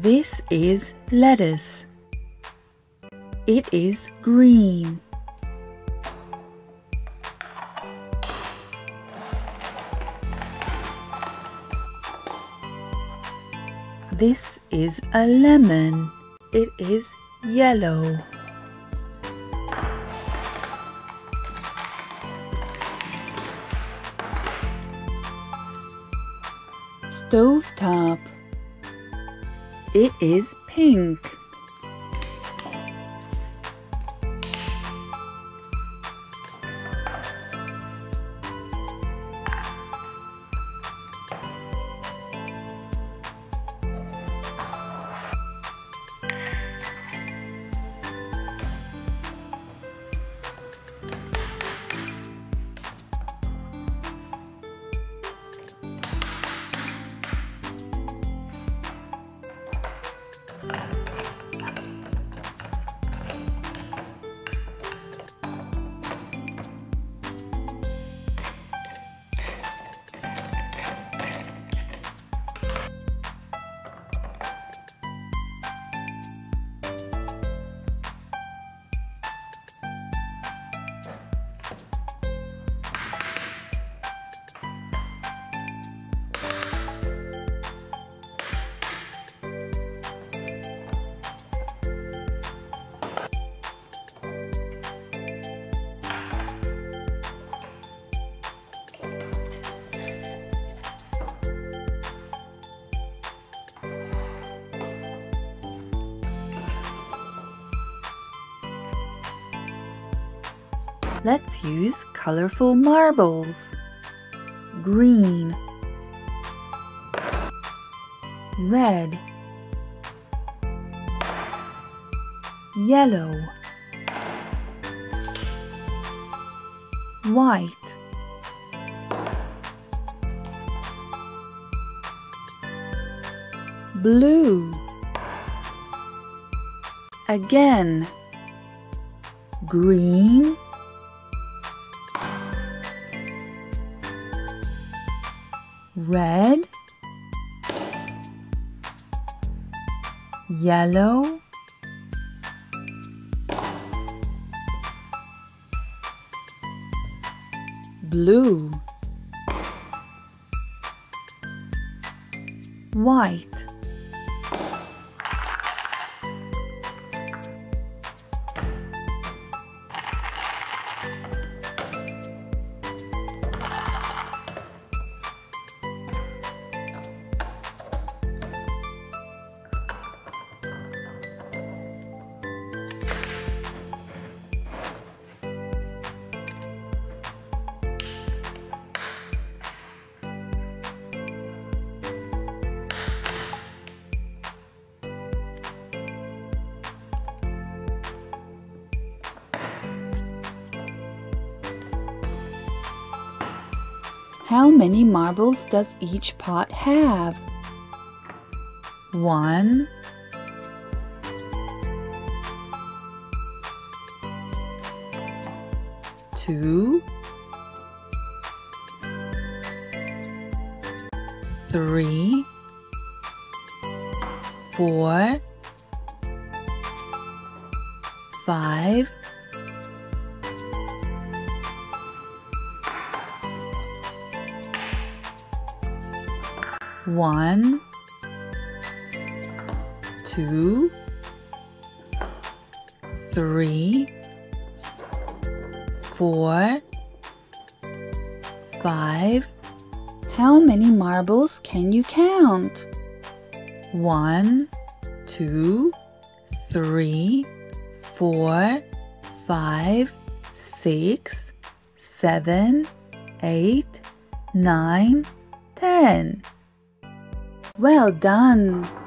This is lettuce. It is green. This is a lemon. It is yellow. Stovetop. It is pink. Let's use colorful marbles. Green, red, yellow, white, blue, again, green, red, yellow, blue, white. How many marbles does each pot have? 1, 2, 3, 4, 5, 1, 2, 3, 4, 5. How many marbles can you count? 1, 2, 3, 4, 5, 6, 7, 8, 9, 10. Well done!